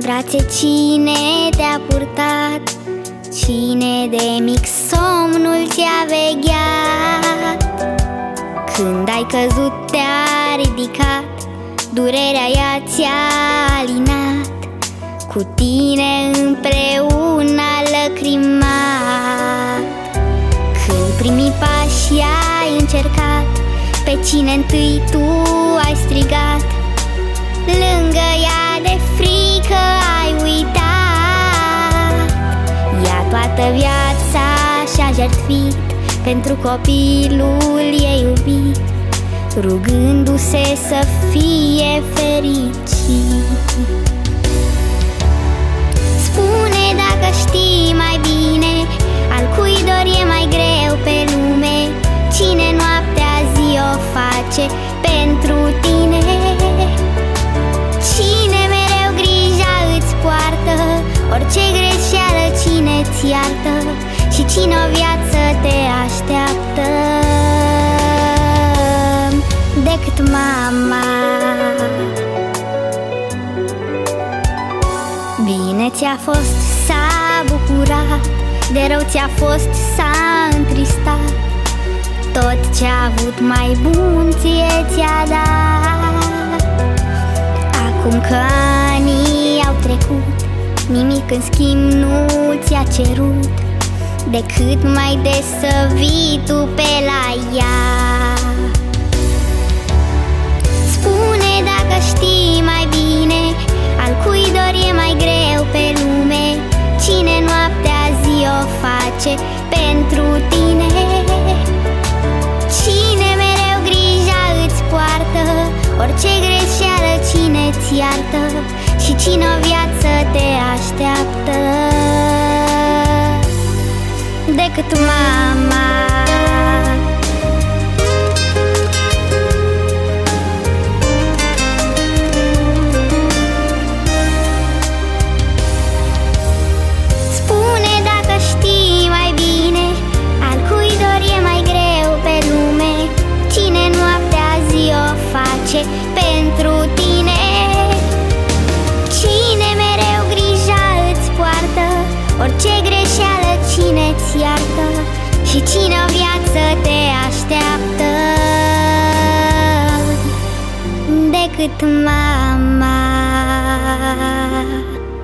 brațe cine te-a purtat? Cine de mic somnul ți-a vegheat? Când ai căzut te-a ridicat, durerea ea ți-a alinat, cu tine împreună a lăcrimat. Când primii pași ai încercat, pe cine întâi tu ai strigat, lângă ea de frică ai uitat. Ea toată viața și-a jertfit pentru copilul ei iubit, rugându-se să fie fericit. Spune dacă știi mai bine, al cui dor e mai greu pe lume, cine noaptea zi o face pentru tine, cine mereu grija îți poartă, orice greșeală cine ți iartă, și cine o viață te așteaptă decât mama. Bine ți-a fost, s-a bucurat, de rău ți-a fost, s-a întristat, tot ce-a avut mai bun ție ți-a dat. Acum că anii au trecut, nimic în schimb nu ți-a cerut, decât mai des să vii tu pe la ea. Spune dacă știi mai bine, al cui dor e mai greu pe lume, cine noaptea zi o face pentru tine, cine mereu grija îți poartă, orice greșeală cine ți iartă, și cine o viață te așteaptă decât mama. Spune dacă știi mai bine, al cui dor e mai greu pe lume, cine noaptea zi o face pentru tine, cine mereu grija îți poartă, orice greșeală cine ți iartă, și cine o viață te așteaptă decât mama.